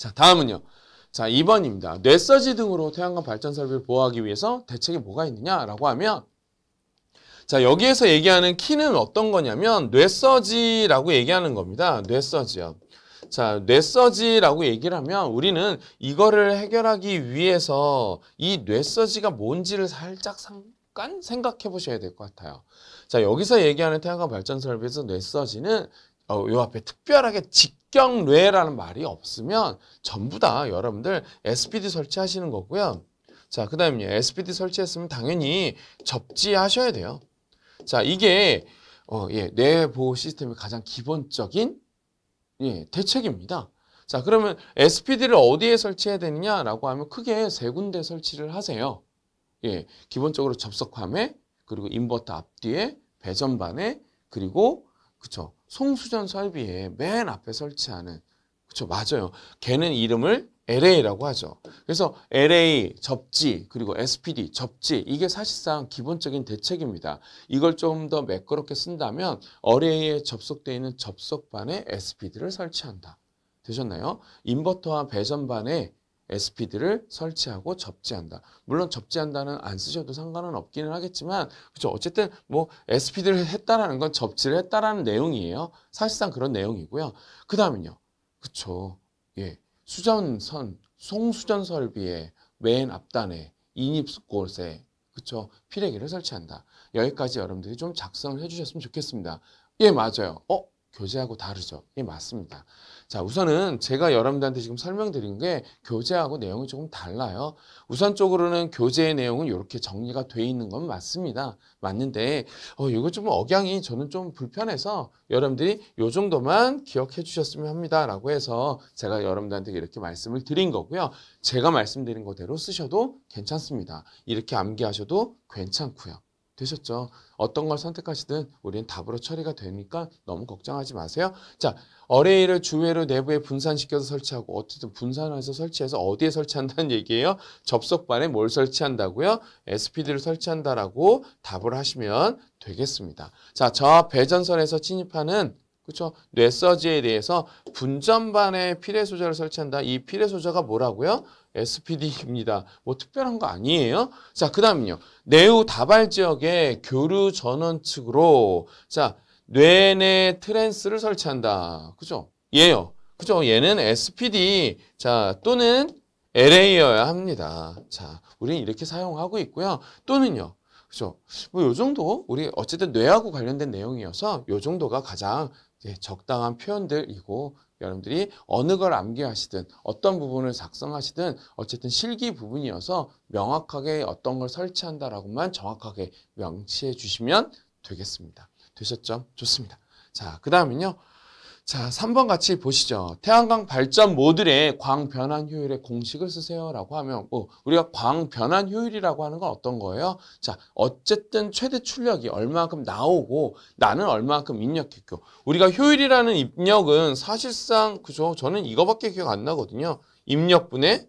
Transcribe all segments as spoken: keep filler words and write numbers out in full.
자, 다음은요. 자, 이 번입니다. 뇌서지 등으로 태양광 발전 설비를 보호하기 위해서 대책이 뭐가 있느냐라고 하면 자, 여기에서 얘기하는 키는 어떤 거냐면 뇌서지라고 얘기하는 겁니다. 뇌서지요. 자, 뇌서지라고 얘기를 하면 우리는 이거를 해결하기 위해서 이 뇌서지가 뭔지를 살짝 잠깐 생각해 보셔야 될 것 같아요. 자, 여기서 얘기하는 태양광 발전 설비에서 뇌서지는 어, 요 앞에 특별하게 직경뇌라는 말이 없으면 전부 다 여러분들 에스피디 설치하시는 거고요. 자, 그 다음에 에스피디 설치했으면 당연히 접지하셔야 돼요. 자, 이게 어, 예, 뇌 보호 시스템의 가장 기본적인 예, 대책입니다. 자, 그러면 에스피디를 어디에 설치해야 되느냐라고 하면 크게 세 군데 설치를 하세요. 예, 기본적으로 접속함에 그리고 인버터 앞뒤에 배전반에 그리고 그쵸 송수전 설비에 맨 앞에 설치하는 그쵸 맞아요. 걔는 이름을 엘에이라고 하죠. 그래서 엘에이 접지 그리고 에스피디 접지 이게 사실상 기본적인 대책입니다. 이걸 좀 더 매끄럽게 쓴다면 엘에이에 접속되어 있는 접속반에 에스피디를 설치한다. 되셨나요? 인버터와 배전반에 에스피디를 설치하고 접지한다. 물론 접지한다는 안 쓰셔도 상관은 없기는 하겠지만 그렇죠. 어쨌든 뭐 에스피디를 했다라는 건 접지를 했다라는 내용이에요. 사실상 그런 내용이고요. 그 다음은요. 그렇죠. 예. 수전선, 송수전 설비의 맨 앞단에 인입곳에 그렇죠. 피레기를 설치한다. 여기까지 여러분들이 좀 작성을 해주셨으면 좋겠습니다. 예, 맞아요. 어? 교재하고 다르죠? 예, 맞습니다. 자, 우선은 제가 여러분들한테 지금 설명드린 게 교재하고 내용이 조금 달라요. 우선적으로는 교재의 내용은 이렇게 정리가 돼 있는 건 맞습니다. 맞는데 어, 이거 좀 억양이 저는 좀 불편해서 여러분들이 이 정도만 기억해 주셨으면 합니다. 라고 해서 제가 여러분들한테 이렇게 말씀을 드린 거고요. 제가 말씀드린 그대로 쓰셔도 괜찮습니다. 이렇게 암기하셔도 괜찮고요. 되셨죠? 어떤 걸 선택하시든 우리는 답으로 처리가 되니까 너무 걱정하지 마세요. 자, 어레이를 주외로 내부에 분산시켜서 설치하고 어쨌든 분산해서 설치해서 어디에 설치한다는 얘기예요? 접속반에 뭘 설치한다고요? 에스피디를 설치한다라고 답을 하시면 되겠습니다. 자, 저 배전선에서 침입하는 그렇죠? 뇌서지에 대해서 분전반에 피레 소자를 설치한다. 이 피레 소자가 뭐라고요? 에스피디입니다. 뭐 특별한 거 아니에요. 자, 그 다음은요. 내후 다발 지역에 교류 전원 측으로 자 뇌내 트랜스를 설치한다. 그죠? 얘요. 그죠? 얘는 에스피디 자 또는 엘에이여야 합니다. 자, 우리는 이렇게 사용하고 있고요. 또는요. 그죠? 뭐 요 정도 우리 어쨌든 뇌하고 관련된 내용이어서 요 정도가 가장 예, 적당한 표현들이고 여러분들이 어느 걸 암기하시든 어떤 부분을 작성하시든 어쨌든 실기 부분이어서 명확하게 어떤 걸 설치한다라고만 정확하게 명시해 주시면 되겠습니다. 되셨죠? 좋습니다. 자, 그 다음은요. 자, 삼 번 같이 보시죠. 태양광 발전 모듈의 광 변환 효율의 공식을 쓰세요 라고 하면 뭐 우리가 광 변환 효율이라고 하는 건 어떤 거예요? 자, 어쨌든 최대 출력이 얼마만큼 나오고 나는 얼마만큼 입력했고 우리가 효율이라는 입력은 사실상 그죠? 저는 이거밖에 기억 안 나거든요. 입력분의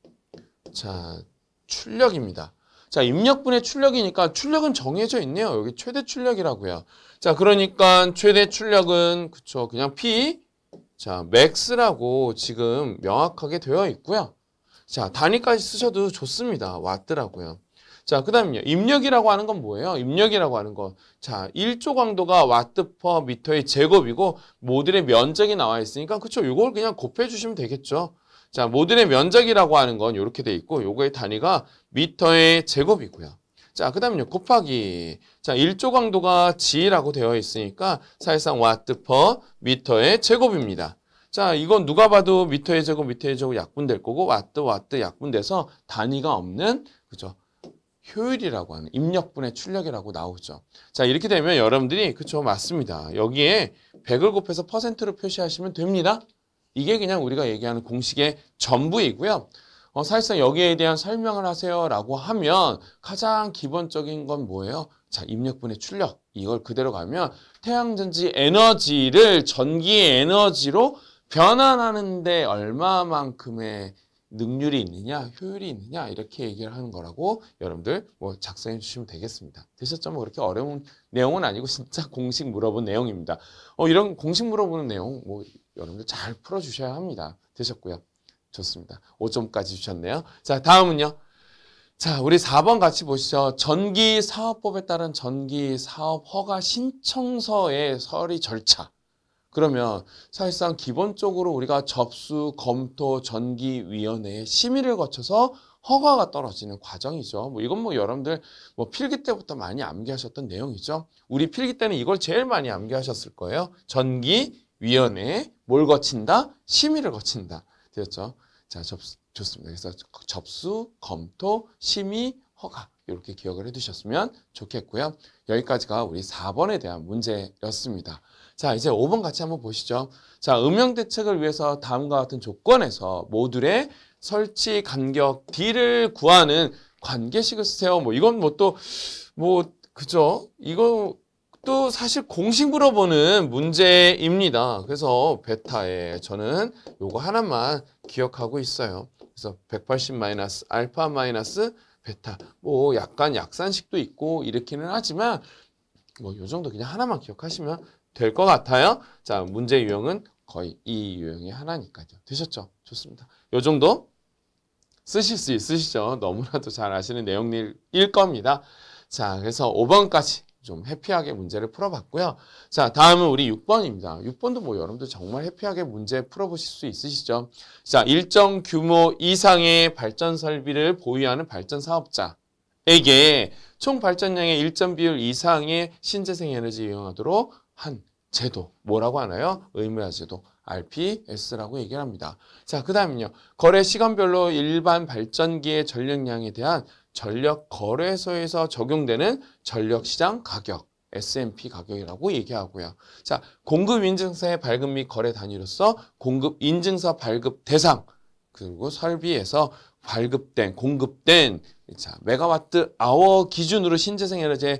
자, 출력입니다. 자, 입력분의 출력이니까 출력은 정해져 있네요. 여기 최대 출력이라고요. 자, 그러니까 최대 출력은 그쵸 그냥 P 자 맥스라고 지금 명확하게 되어 있고요. 자, 단위까지 쓰셔도 좋습니다. 와트라고요. 자, 그 다음요. 입력이라고 하는 건 뭐예요? 입력이라고 하는 건 자, 일 조 강도가 와트 퍼 미터의 제곱이고 모듈의 면적이 나와 있으니까 그쵸 이걸 그냥 곱해 주시면 되겠죠. 자, 모듈의 면적이라고 하는 건 이렇게 돼 있고 요거의 단위가 미터의 제곱이고요. 자, 그 다음은요. 곱하기. 자, 일 조 강도가 G라고 되어 있으니까 사실상 와트 퍼 미터의 제곱입니다. 자, 이건 누가 봐도 미터의 제곱, 미터의 제곱 약분될 거고 와트, 와트 약분돼서 단위가 없는 그죠? 효율이라고 하는 입력분의 출력이라고 나오죠. 자, 이렇게 되면 여러분들이 그쵸 맞습니다. 여기에 백을 곱해서 퍼센트로 표시하시면 됩니다. 이게 그냥 우리가 얘기하는 공식의 전부이고요. 어, 사실상 여기에 대한 설명을 하세요라고 하면 가장 기본적인 건 뭐예요? 자, 입력분의 출력. 이걸 그대로 가면 태양전지 에너지를 전기의 에너지로 변환하는데 얼마만큼의 능률이 있느냐, 효율이 있느냐 이렇게 얘기를 하는 거라고 여러분들 뭐 작성해 주시면 되겠습니다. 되셨죠? 뭐 그렇게 어려운 내용은 아니고 진짜 공식 물어본 내용입니다. 어, 이런 공식 물어보는 내용 뭐 여러분들 잘 풀어주셔야 합니다. 되셨고요. 좋습니다. 오 점까지 주셨네요. 자, 다음은요. 자, 우리 사 번 같이 보시죠. 전기사업법에 따른 전기사업허가 신청서의 서류 절차. 그러면 사실상 기본적으로 우리가 접수, 검토, 전기위원회의 심의를 거쳐서 허가가 떨어지는 과정이죠. 뭐 이건 뭐 여러분들 뭐 필기 때부터 많이 암기하셨던 내용이죠. 우리 필기 때는 이걸 제일 많이 암기하셨을 거예요. 전기위원회에 뭘 거친다? 심의를 거친다. 되었죠? 자, 접수. 좋습니다. 그래서 접수, 검토, 심의, 허가 이렇게 기억을 해두셨으면 좋겠고요. 여기까지가 우리 사 번에 대한 문제였습니다. 자, 이제 오 번 같이 한번 보시죠. 자, 음영 대책을 위해서 다음과 같은 조건에서 모듈의 설치 간격 D를 구하는 관계식을 쓰세요. 뭐 이건 뭐 또 뭐 그죠? 이거 또 사실 공식 물어보는 문제입니다. 그래서 베타에 저는 요거 하나만 기억하고 있어요. 그래서 백팔십 마이너스 알파 마이너스 베타. 뭐 약간 약산식도 있고 이렇기는 하지만 뭐 요 정도 그냥 하나만 기억하시면 될 것 같아요. 자, 문제 유형은 거의 이 유형이 하나니까요. 되셨죠? 좋습니다. 요 정도 쓰실 수 있으시죠? 너무나도 잘 아시는 내용일 겁니다. 자, 그래서 오 번까지 좀 해피하게 문제를 풀어봤고요. 자, 다음은 우리 육 번입니다. 육 번도 뭐 여러분들 정말 해피하게 문제 풀어보실 수 있으시죠? 자, 일정 규모 이상의 발전 설비를 보유하는 발전 사업자에게 총 발전량의 일정 비율 이상의 신재생 에너지 이용하도록 한 제도, 뭐라고 하나요? 의무화 제도, 알피에스라고 얘기를 합니다. 자, 그 다음은요. 거래 시간별로 일반 발전기의 전력량에 대한 전력 거래소에서 적용되는 전력시장 가격, 에스엠피 가격이라고 얘기하고요. 자, 공급인증서의 발급 및 거래 단위로서 공급인증서 발급 대상, 그리고 설비에서 발급된, 공급된 자, 메가와트 아워 기준으로 신재생 에너지의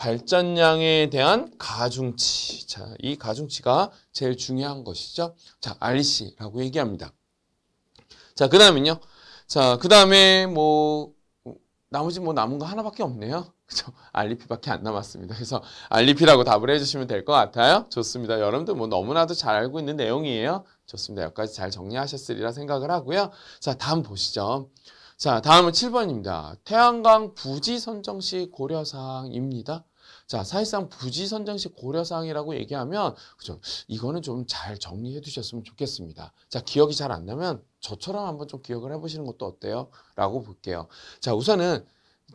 발전량에 대한 가중치. 자, 이 가중치가 제일 중요한 것이죠. 자, 알씨라고 얘기합니다. 자, 그 다음은요. 자, 그 다음에 뭐, 나머지 뭐 남은 거 하나밖에 없네요. 그죠? 알리피밖에 안 남았습니다. 그래서 알리피라고 답을 해주시면 될 것 같아요. 좋습니다. 여러분들 뭐 너무나도 잘 알고 있는 내용이에요. 좋습니다. 여기까지 잘 정리하셨으리라 생각을 하고요. 자, 다음 보시죠. 자, 다음은 칠 번입니다. 태양광 부지 선정 시 고려사항입니다. 자, 사실상 부지 선정 시 고려사항이라고 얘기하면, 그죠? 이거는 좀 잘 정리해 두셨으면 좋겠습니다. 자, 기억이 잘 안 나면 저처럼 한번 좀 기억을 해보시는 것도 어때요? 라고 볼게요. 자, 우선은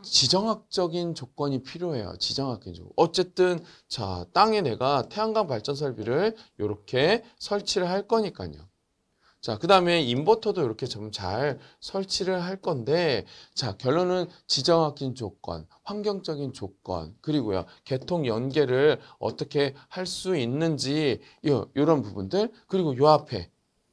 지정학적인 조건이 필요해요. 지정학적인 조건. 어쨌든, 자, 땅에 내가 태양광 발전 설비를 이렇게 설치를 할 거니까요. 자, 그 다음에 인버터도 이렇게 좀 잘 설치를 할 건데, 자, 결론은 지정학적인 조건, 환경적인 조건, 그리고요, 개통 연계를 어떻게 할 수 있는지, 요, 요런 부분들, 그리고 요 앞에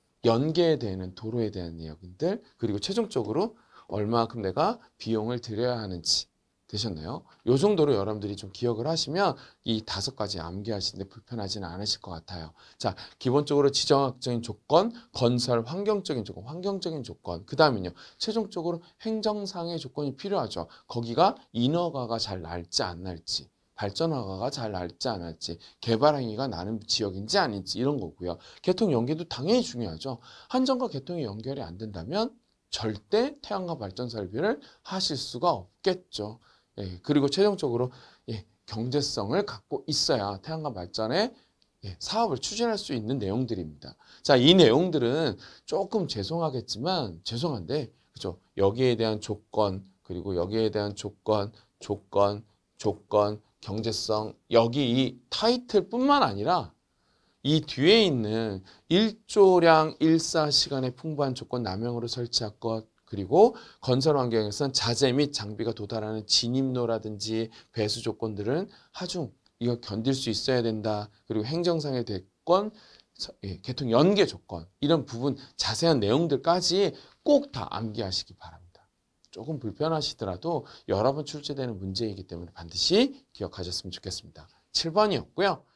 연계되는 도로에 대한 내용들, 그리고 최종적으로 얼마큼 내가 비용을 들여야 하는지. 되셨나요? 요 정도로 여러분들이 좀 기억을 하시면 이 다섯 가지 암기하시는데 불편하지는 않으실 것 같아요. 자, 기본적으로 지정학적인 조건, 건설 환경적인 조건, 환경적인 조건, 그 다음에는요, 최종적으로 행정상의 조건이 필요하죠. 거기가 인허가가 잘 날지 안 날지, 발전허가가 잘 날지 안 날지, 개발 행위가 나는 지역인지 아닌지 이런 거고요. 개통 연계도 당연히 중요하죠. 한전과 개통이 연결이 안 된다면 절대 태양광 발전 설비를 하실 수가 없겠죠. 예, 그리고 최종적으로 예, 경제성을 갖고 있어야 태양광 발전에 예, 사업을 추진할 수 있는 내용들입니다. 자, 이 내용들은 조금 죄송하겠지만 죄송한데 그죠? 여기에 대한 조건 그리고 여기에 대한 조건, 조건, 조건, 경제성 여기 이 타이틀뿐만 아니라 이 뒤에 있는 일조량 일사 시간의 풍부한 조건 남용으로 설치할 것 그리고 건설 환경에서는 자재 및 장비가 도달하는 진입로라든지 배수 조건들은 하중 이거 견딜 수 있어야 된다. 그리고 행정상의 대권, 예, 개통 연계 조건 이런 부분 자세한 내용들까지 꼭 다 암기하시기 바랍니다. 조금 불편하시더라도 여러 번 출제되는 문제이기 때문에 반드시 기억하셨으면 좋겠습니다. 칠 번이었고요.